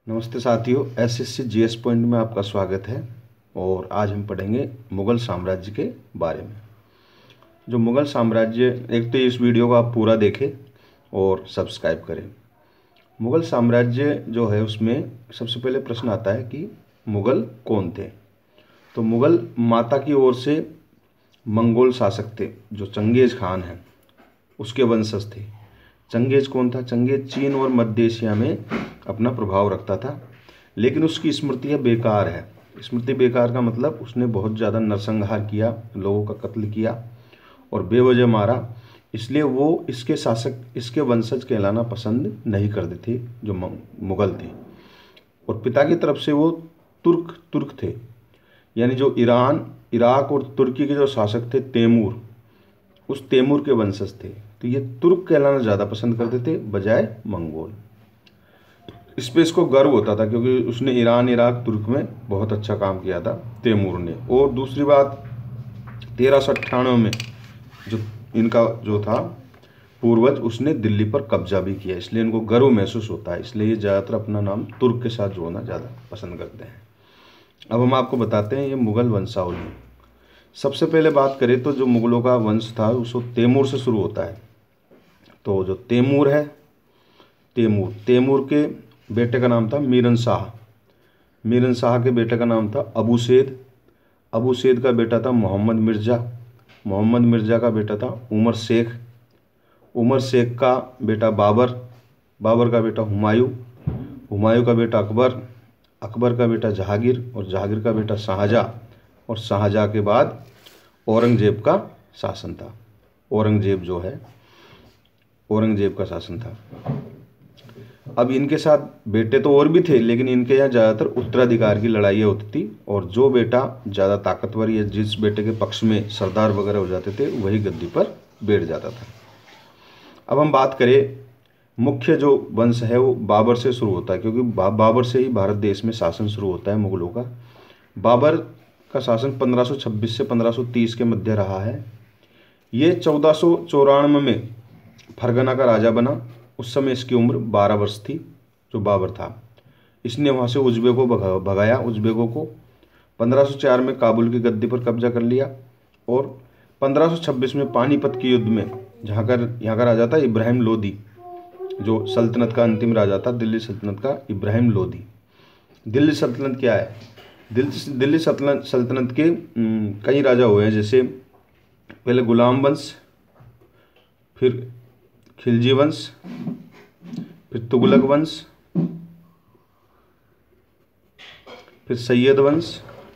नमस्ते साथियों, SSC GS point में आपका स्वागत है। और आज हम पढ़ेंगे मुग़ल साम्राज्य के बारे में। जो मुग़ल साम्राज्य, एक तो इस वीडियो को आप पूरा देखें और सब्सक्राइब करें। मुग़ल साम्राज्य जो है उसमें सबसे पहले प्रश्न आता है कि मुग़ल कौन थे। तो मुग़ल माता की ओर से मंगोल शासक थे, जो चंगेज़ खान हैं उसके वंशज थे। चंगेज़ कौन था? चंगेज़ चीन और मध्य एशिया में अपना प्रभाव रखता था, लेकिन उसकी स्मृतियाँ बेकार है। स्मृति बेकार का मतलब उसने बहुत ज़्यादा नरसंहार किया, लोगों का कत्ल किया और बेवजह मारा। इसलिए वो इसके शासक, इसके वंशज कहलाना पसंद नहीं करते थे जो मुग़ल थे। और पिता की तरफ से वो तुर्क थे, यानी जो ईरान, इराक और तुर्की के जो शासक थे तैमूर, उस तैमूर के वंशज थे। तो ये तुर्क कहलाना ज़्यादा पसंद करते थे बजाय मंगोल। इस पर इसको गर्व होता था क्योंकि उसने ईरान, इराक, तुर्क में बहुत अच्छा काम किया था तैमूर ने। और दूसरी बात, 1398 में जो इनका जो था पूर्वज, उसने दिल्ली पर कब्जा भी किया, इसलिए इनको गर्व महसूस होता है। इसलिए ये ज़्यादातर अपना नाम तुर्क के साथ जोड़ना ज़्यादा पसंद करते हैं। अब हम आपको बताते हैं ये मुग़ल वंशावली। सबसे पहले बात करें तो जो मुग़लों का वंश था उसको तैमूर से शुरू होता है। तो जो तैमूर है, तैमूर के बेटे का नाम था मीरन शाह। मीरन शाह के बेटे का नाम था अबू सैद। अबू सैद का बेटा था मोहम्मद मिर्ज़ा। मोहम्मद मिर्ज़ा का बेटा था उमर शेख। उमर शेख का बेटा बाबर। बाबर का बेटा हुमायूं। हुमायूं का बेटा अकबर। अकबर का बेटा जहांगीर और जहांगीर का बेटा शाहजहाँ। और शाहजहाँ के बाद औरंगजेब का शासन था। औरंगजेब जो है, औरंगजेब का शासन था। अब इनके साथ बेटे तो और भी थे, लेकिन इनके यहाँ ज़्यादातर उत्तराधिकार की लड़ाइयाँ होती थी और जो बेटा ज़्यादा ताकतवर या जिस बेटे के पक्ष में सरदार वगैरह हो जाते थे वही गद्दी पर बैठ जाता था। अब हम बात करें, मुख्य जो वंश है वो बाबर से शुरू होता है, क्योंकि बाबर से ही भारत देश में शासन शुरू होता है मुग़लों का। बाबर का शासन 1526 से 1530 के मध्य रहा है। ये 1494 में फरगना का राजा बना। उस समय इसकी उम्र 12 वर्ष थी जो बाबर था। इसने वहाँ से उज़्बेकों को भगाया। उज़्बेकों को 1504 में काबुल की गद्दी पर कब्जा कर लिया। और 1526 में पानीपत के युद्ध में यहाँ का राजा था इब्राहिम लोदी, जो सल्तनत का अंतिम राजा था, दिल्ली सल्तनत का इब्राहिम लोदी। दिल्ली सल्तनत क्या है? दिल्ली सल्तनत के कई राजा हुए हैं, जैसे पहले गुलाम वंश, फिर खिलजी वंश, फिर तुगलक वंश, फिर सैयद वंश,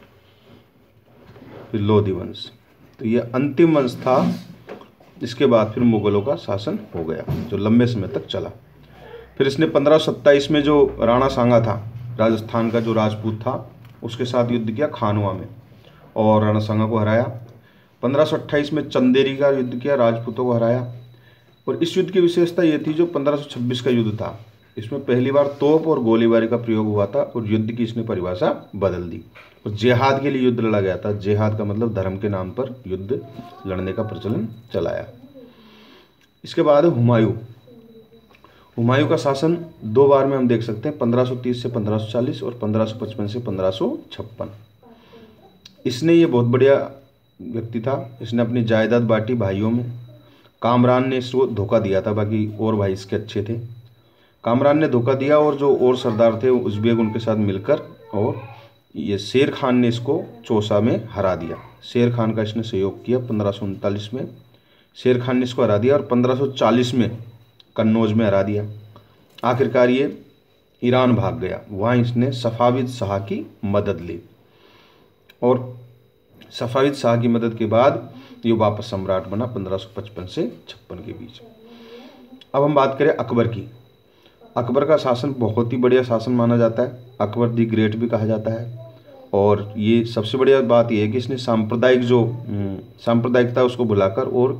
फिर लोधी वंश। तो ये अंतिम वंश था। इसके बाद फिर मुग़लों का शासन हो गया जो लंबे समय तक चला। फिर इसने 1527 में जो राणा सांगा था, राजस्थान का जो राजपूत था, उसके साथ युद्ध किया खानवा में और राणा सांगा को हराया। 1528 में चंदेरी का युद्ध किया, राजपूतों को हराया। और इस युद्ध की विशेषता ये थी, जो 1526 का युद्ध था, इसमें पहली बार तोप और गोलीबारी का प्रयोग हुआ था और युद्ध की इसने परिभाषा बदल दी और जिहाद के लिए युद्ध लड़ा गया था। जिहाद का मतलब धर्म के नाम पर युद्ध लड़ने का प्रचलन चलाया। इसके बाद हुमायूं। हुमायूं का शासन 2 बार में हम देख सकते हैं, 1530 से 1540 और 1555 से 1556। इसने ये बहुत बढ़िया व्यक्ति था। इसने अपनी जायदाद बांटी भाइयों में। कामरान ने इसको धोखा दिया था, बाकी और भाई इसके अच्छे थे। कामरान ने धोखा दिया और जो और सरदार थे उज़्बेक उनके साथ मिलकर, और ये शेर खान ने इसको चौसा में हरा दिया। शेर खान का इसने सहयोग किया। 1539 में शेर खान ने इसको हरा दिया और 1540 में कन्नौज में हरा दिया। आखिरकार ये ईरान भाग गया। वहाँ इसने सफ़ाविद शाह की मदद ली और सफ़ाविद शाह की मदद के बाद ये वापस सम्राट बना 1555 से 56 के बीच। अब हम बात करें अकबर की। अकबर का शासन बहुत ही बढ़िया शासन माना जाता है। अकबर दी ग्रेट भी कहा जाता है। और ये सबसे बढ़िया बात यह है कि इसने सांप्रदायिकता उसको भुलाकर और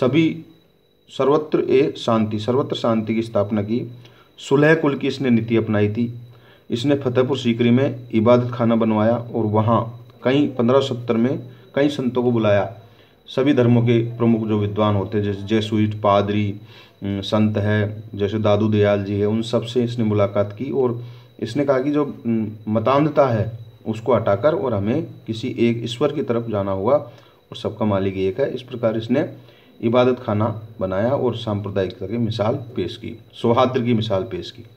सर्वत्र शांति की स्थापना की। सुलह कुल की इसने नीति अपनाई थी। इसने फतेहपुर सीकरी में इबादत खाना बनवाया और वहाँ 1570 में कई संतों को बुलाया। सभी धर्मों के प्रमुख जो विद्वान होते हैं, जैसे जेसुइट, पादरी, संत है, जैसे दादू दयाल जी है, उन सब से इसने मुलाकात की और इसने कहा कि जो मतान्धता है उसको हटाकर और हमें किसी एक ईश्वर की तरफ जाना होगा और सबका मालिक एक है। इस प्रकार इसने इबादत खाना बनाया और सांप्रदायिकता की मिसाल पेश की, सौहार्द की मिसाल पेश की।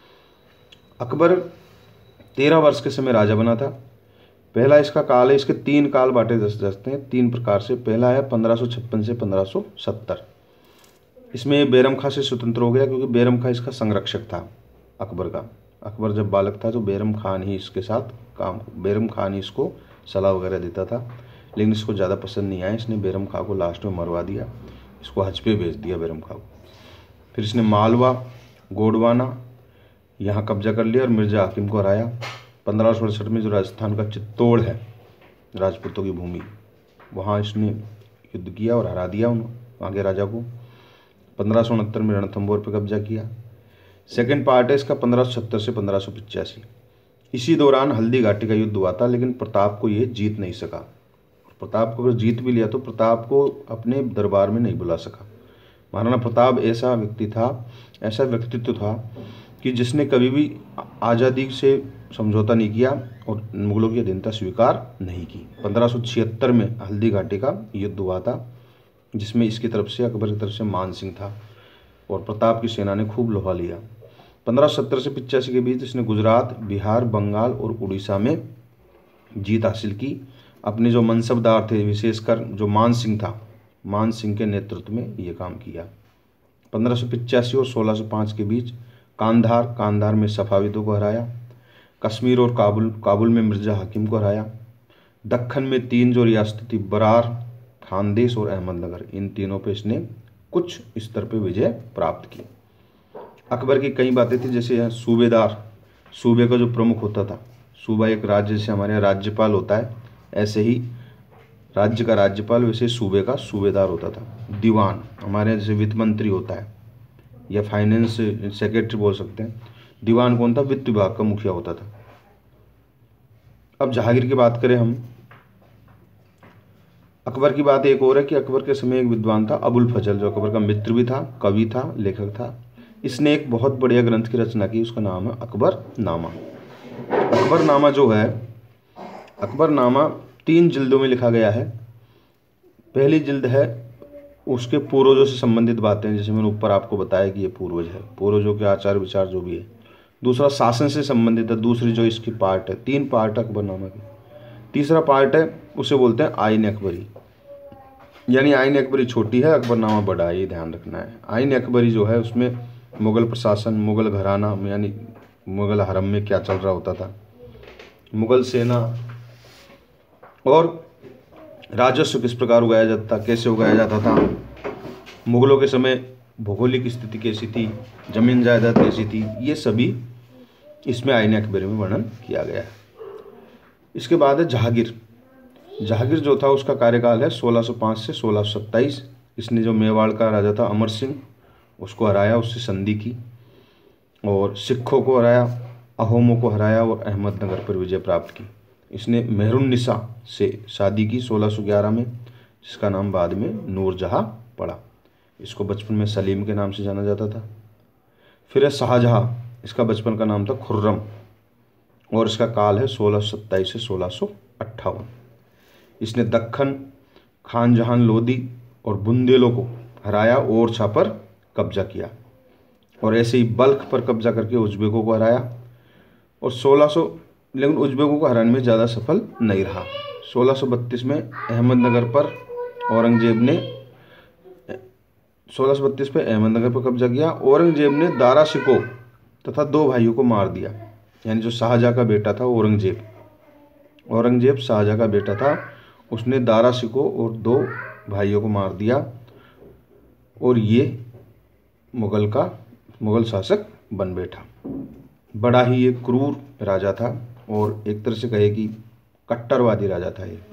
अकबर 13 वर्ष के समय राजा बना था। पहला इसका काल है, इसके 3 काल बांटे जाते हैं 3 प्रकार से। पहला है 1556 से 1570। इसमें बैरम खां से स्वतंत्र हो गया क्योंकि बैरम खां इसका संरक्षक था अकबर का। अकबर जब बालक था तो बैरम खान ही इसके साथ बैरम खान ही इसको सलाह वगैरह देता था, लेकिन इसको ज़्यादा पसंद नहीं आया। इसने बैरम खां को लास्ट में मरवा दिया, इसको हज पे भेज दिया बैरम खां को। फिर इसने मालवा, गोंडवाना यहाँ कब्जा कर लिया और मिर्जा हाकिम को हराया। 1568 में जो राजस्थान का चित्तौड़ है, राजपूतों की भूमि, वहाँ इसने युद्ध किया और हरा दिया वहाँ के राजा को। 1569 में रणथंभौर पर कब्जा किया। सेकेंड पार्ट है इसका 1570 से 1585। इसी दौरान हल्दी घाटी का युद्ध हुआ था, लेकिन प्रताप को ये जीत नहीं सका। प्रताप को अगर जीत भी लिया तो प्रताप को अपने दरबार में नहीं बुला सका। महाराणा प्रताप ऐसा व्यक्ति था, ऐसा व्यक्तित्व था कि जिसने कभी भी आज़ादी से समझौता नहीं किया और मुगलों की अधीनता स्वीकार नहीं की। 1576 में हल्दी घाटी का युद्ध हुआ था, जिसमें इसकी तरफ से अकबर की तरफ से मान सिंह था और प्रताप की सेना ने खूब लोहा लिया। 1570 से 85 के बीच इसने गुजरात, बिहार, बंगाल और उड़ीसा में जीत हासिल की। अपने जो मनसबदार थे, विशेषकर जो मान सिंह था, मान सिंह के नेतृत्व में ये काम किया। 1585 और 1605 के बीच कांधार में सफाविदों को हराया। कश्मीर और काबुल में मिर्जा हाकिम को हराया। दक्खन में 3 जो रियासतें थी, बरार, खानदेश और अहमदनगर, इन तीनों पे इसने कुछ स्तर पे विजय प्राप्त की। अकबर की कई बातें थी, जैसे यहाँ सूबेदार, सूबे का जो प्रमुख होता था, सूबा एक राज्य से हमारे यहाँ राज्यपाल होता है, ऐसे ही राज्य का राज्यपाल वैसे सूबे का सूबेदार होता था। दीवान हमारे यहाँ जैसे वित्त मंत्री होता है या फाइनेंस सेक्रेटरी बोल सकते हैं। दीवान कौन था? वित्त विभाग का मुखिया होता था। अब जहांगीर की बात करें हम, अकबर की बात एक और है कि अकबर के समय एक विद्वान था अबुल फजल, जो अकबर का मित्र भी था, कवि था, लेखक था। इसने एक बहुत बढ़िया ग्रंथ की रचना की, उसका नाम है अकबरनामा। अकबरनामा जो है, अकबरनामा 3 जिल्दों में लिखा गया है। पहली जिल्द है उसके पूर्वजों से संबंधित बातें, जैसे मैंने ऊपर आपको बताया कि ये पूर्वज है, पूर्वजों के आचार विचार जो भी है। दूसरा शासन से संबंधित है, दूसरी जो इसकी पार्ट है, 3 पार्ट है अकबरनामा की। तीसरा पार्ट है उसे बोलते हैं आईन अकबरी, यानी आईन अकबरी छोटी है, अकबरनामा बड़ा है, ये ध्यान रखना है। आईन अकबरी जो है उसमें मुग़ल प्रशासन, मुग़ल घराना यानी मुग़ल हरम में क्या चल रहा होता था, मुग़ल सेना और राजस्व किस प्रकार उगाया जाता था, कैसे उगाया जाता था, मुग़लों के समय भौगोलिक स्थिति कैसी थी, जमीन जायदाद कैसी थी, ये सभी इसमें आईन अकबरी में वर्णन किया गया है। इसके बाद है जहांगीर। जहांगीर जो था उसका कार्यकाल है 1605 से 1627। इसने जो मेवाड़ का राजा था अमर सिंह, उसको हराया, उससे संधि की और सिखों को हराया, अहोमों को हराया और अहमदनगर पर विजय प्राप्त की। इसने मेहरुन्निसा से शादी की 1611 में, जिसका नाम बाद में नूरजहाँ पड़ा। इसको बचपन में सलीम के नाम से जाना जाता था। फिर है शाहजहाँ, इसका बचपन का नाम था खुर्रम और इसका काल है 1627 से 1658। इसने दक्खन, खानजहान लोदी और बुंदेलों को हराया और ओरछा पर कब्जा किया और ऐसे ही बल्ख पर कब्जा करके उज्बेकों को हराया और 1600, लेकिन उज्बेकों को हराने में ज़्यादा सफल नहीं रहा। 1632 में अहमदनगर पर औरंगजेब ने 1632 पे अहमदनगर पर कब्जा किया। औरंगजेब ने दारा शिकोह तथा 2 भाइयों को मार दिया, यानी जो शाहजहाँ का बेटा था औरंगजेब शाहजहाँ का बेटा था, उसने दारा शिकोह और 2 भाइयों को मार दिया और ये मुग़ल शासक बन बैठा। बड़ा ही एक क्रूर राजा था और एक तरह से कहे कि कट्टरवादी राजा था ये।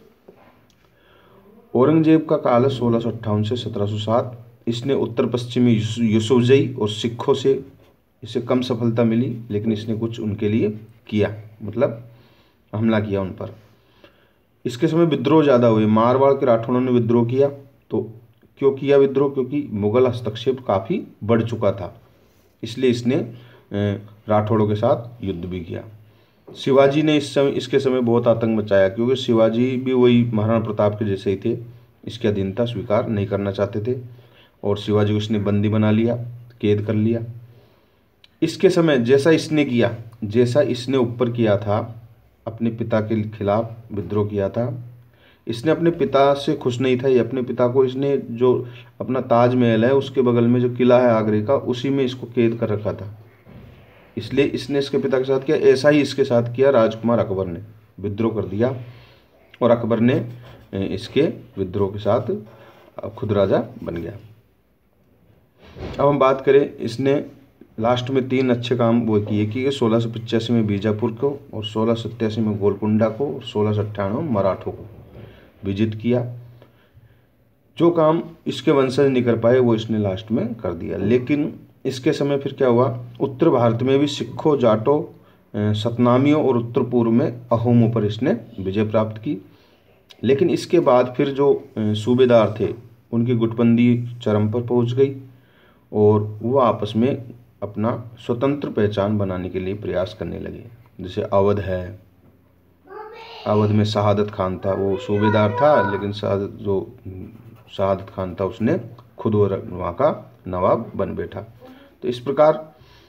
औरंगजेब का काल है 1658 से 1707। इसने उत्तर पश्चिमी यूसुफजई और सिखों से इसे कम सफलता मिली, लेकिन इसने कुछ उनके लिए किया, मतलब हमला किया उन पर। इसके समय विद्रोह ज़्यादा हुए, मारवाड़ के राठौड़ों ने विद्रोह किया। तो क्यों किया विद्रोह? क्योंकि मुग़ल हस्तक्षेप काफ़ी बढ़ चुका था, इसलिए इसने राठौड़ों के साथ युद्ध भी किया। शिवाजी ने इसके समय बहुत आतंक मचाया, क्योंकि शिवाजी भी वही महाराणा प्रताप के जैसे ही थे, इसकी अधीनता स्वीकार नहीं करना चाहते थे और शिवाजी को इसने बंदी बना लिया, कैद कर लिया। इसके समय जैसा इसने ऊपर किया था, अपने पिता के खिलाफ विद्रोह किया था, इसने अपने पिता से खुश नहीं था। ये अपने पिता को इसने जो अपना ताजमहल है उसके बगल में जो किला है आगरे का, उसी में इसको कैद कर रखा था, इसलिए इसने इसके पिता के साथ किया। ऐसा ही इसके साथ किया राजकुमार अकबर ने, विद्रोह कर दिया और अकबर ने इसके विद्रोह के साथ खुद राजा बन गया। अब हम बात करें, इसने लास्ट में 3 अच्छे काम वो किए कि 1685 में बीजापुर को और 1687 में गोलकुंडा को और 1698 में मराठों को विजित किया। जो काम इसके वंशज नहीं कर पाए वो इसने लास्ट में कर दिया। लेकिन इसके समय फिर क्या हुआ, उत्तर भारत में भी सिखों, जाटों, सतनामियों और उत्तर पूर्व में अहोमों पर इसने विजय प्राप्त की। लेकिन इसके बाद फिर जो सूबेदार थे उनकी गुटबंदी चरम पर पहुंच गई और वो आपस में अपना स्वतंत्र पहचान बनाने के लिए प्रयास करने लगे। जैसे अवध है, अवध में शहादत खान था, वो सूबेदार था, लेकिन शहादत खान था उसने खुद वहाँ का नवाब बन बैठा। तो इस प्रकार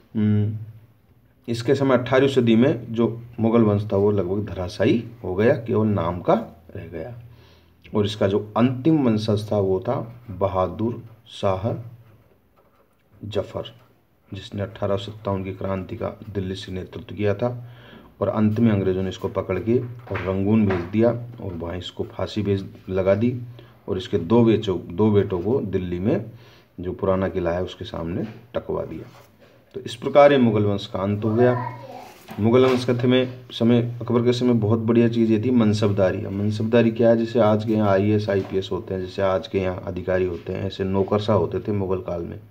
इसके समय 18वीं सदी में जो मुगल वंश था वो लगभग धराशायी हो गया, केवल नाम का रह गया। और इसका जो अंतिम वंशज था वो था बहादुर शाह जफर, जिसने 1857 की क्रांति का दिल्ली से नेतृत्व किया था और अंत में अंग्रेजों ने इसको पकड़ के और रंगून भेज दिया और वहाँ इसको फांसी लगा दी और इसके दो बेटों को दिल्ली में जो पुराना किला है उसके सामने टकवा दिया। तो इस प्रकार ये मुगल वंश का अंत हो गया। मुगल वंश के समय अकबर के समय बहुत बढ़िया चीज़ ये थी मनसबदारी। मनसबदारी क्या है, जैसे आज के यहाँ IAS IPS होते हैं, जैसे आज के यहाँ अधिकारी होते हैं, ऐसे नौकरशाह होते थे मुगल काल में।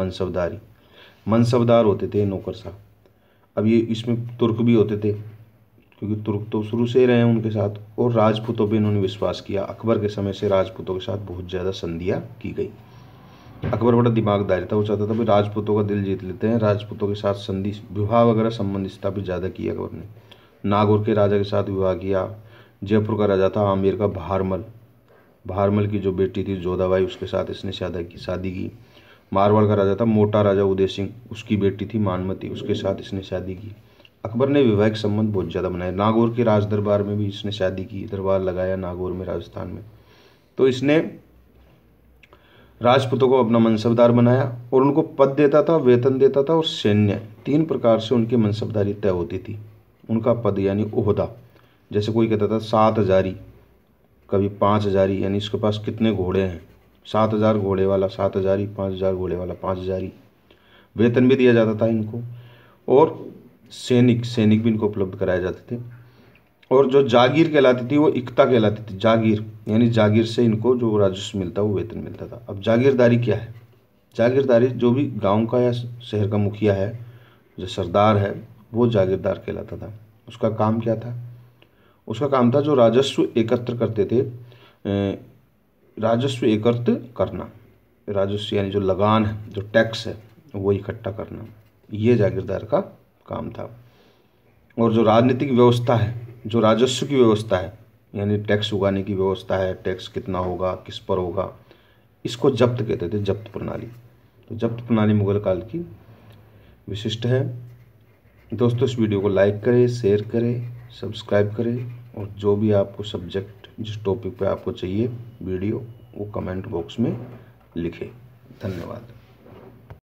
मनसबदार होते थे नौकरशाह। अब ये इसमें तुर्क भी होते थे, क्योंकि तुर्क तो शुरू से रहे हैं उनके साथ, और राजपूतों पर इन्होंने विश्वास किया। अकबर के समय से राजपूतों के साथ बहुत ज़्यादा संधियाँ की गई। अकबर बड़ा दिमागदार था, वो चाहता था भी राजपूतों का दिल जीत लेते हैं, राजपूतों के साथ संधि विवाह वगैरह संबंध स्थापित ज़्यादा किया अकबर ने। नागौर के राजा के साथ विवाह किया। जयपुर का राजा था आमेर का भारमल की जो बेटी थी जोधाबाई, उसके साथ इसने शादी की। मारवाड़ का राजा था मोटा राजा उदय सिंह, उसकी बेटी थी मानमती, उसके साथ इसने शादी की। अकबर ने वैवाहिक संबंध बहुत ज़्यादा बनाए। नागौर के राज दरबार में भी इसने शादी की, दरबार लगाया नागौर में, राजस्थान में। तो इसने राजपूतों को अपना मनसबदार बनाया और उनको पद देता था, वेतन देता था और सैन्य, 3 प्रकार से उनकी मनसबदारी तय होती थी। उनका पद यानी ओहदा, जैसे कोई कहता था 7 हजारी, कभी 5 हजारी, यानी इसके पास कितने घोड़े हैं, 7000 घोड़े वाला 7 हजारी, 5000 घोड़े वाला 5 हजारी। वेतन भी दिया जाता था इनको और सैनिक भी इनको उपलब्ध कराए जाते थे। और जो जागीर कहलाती थी वो इक्ता कहलाती थी। जागीर यानी जागीर से इनको जो राजस्व मिलता वो वेतन मिलता था। अब जागीरदारी क्या है? जागीरदारी जो भी गांव का या शहर का मुखिया है, जो सरदार है, वो जागीरदार कहलाता था। उसका काम क्या था? उसका काम था जो राजस्व एकत्र करते थे, राजस्व एकत्र करना, राजस्व यानी जो लगान है, जो टैक्स है, वो इकट्ठा करना, ये जागीरदार का काम था। और जो राजनीतिक व्यवस्था है, जो राजस्व की व्यवस्था है, यानी टैक्स उगाने की व्यवस्था है, टैक्स कितना होगा, किस पर होगा, इसको जब्त कहते थे, जब्त प्रणाली। तो जब्त प्रणाली मुगल काल की विशिष्ट है। दोस्तों, इस वीडियो को लाइक करें, शेयर करें, सब्सक्राइब करें और जो भी आपको सब्जेक्ट, जिस टॉपिक पे आपको चाहिए वीडियो, वो कमेंट बॉक्स में लिखें। धन्यवाद।